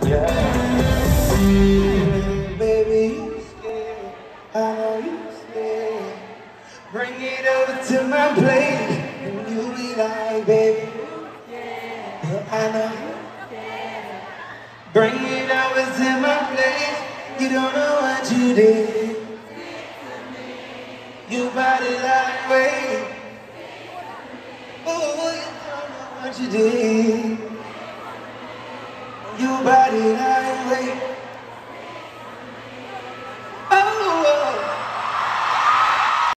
Yeah. Baby, you scared. I know you scared. Bring it over to my place, and you'll be like, baby, I know you. Bring it over to my place. You don't know what you did. You body like wait. Oh, you don't know what you did. You body like wait.